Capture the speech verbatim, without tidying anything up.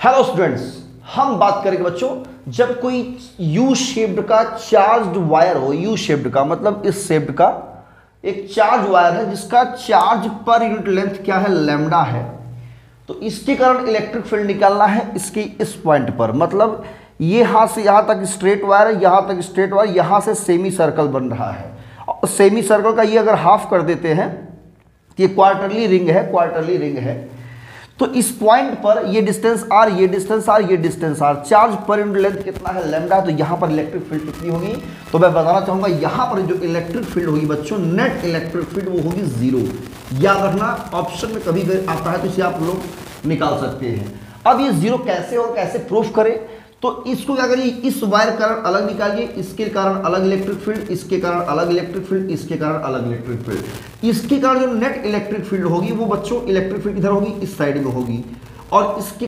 Hello students, हम बात करेंगे बच्चों जब कोई यू शेप्ड का चार्ज्ड वायर हो। यू शेप्ड का मतलब इस शेप्ड का एक चार्ज वायर है जिसका चार्ज पर यूनिट लेंथ क्या है, लैम्डा है। तो इसके कारण इलेक्ट्रिक फील्ड निकालना है इसके इस पॉइंट पर। मतलब ये यहां से यहां तक स्ट्रेट वायर है, यहां तक स्ट्रेट वायर, यहां से सेमी सर्कल बन रहा है। और सेमी सर्कल का ये अगर हाफ कर देते हैं तो ये क्वार्टरली रिंग है, क्वार्टरली रिंग है। तो इस पॉइंट पर ये डिस्टेंस आर, ये डिस्टेंस आर, ये डिस्टेंस आर, चार्ज पर यूनिट लेंथ कितना है, लैम्डा। तो यहाँ पर इलेक्ट्रिक फील्ड कितनी होगी, तो मैं बताना चाहूंगा यहाँ पर जो इलेक्ट्रिक फील्ड होगी बच्चों, नेट इलेक्ट्रिक फील्ड वो होगी जीरो। याद रखना, ऑप्शन में कभी आता है तो इसे आप लोग निकाल सकते हैं। अब ये जीरो कैसे और कैसे प्रूफ करें, तो इसको क्या करिए, इस वायर कारण अलग निकालिए, इसके कारण अलग इलेक्ट्रिक फील्ड, इसके कारण अलग इलेक्ट्रिक फील्ड, इसके कारण अलग इलेक्ट्रिक फील्ड। इसके कारण जो नेट इलेक्ट्रिक फील्ड होगी वो बच्चों इलेक्ट्रिक फील्ड इधर होगी, इस साइड में होगी, और इसके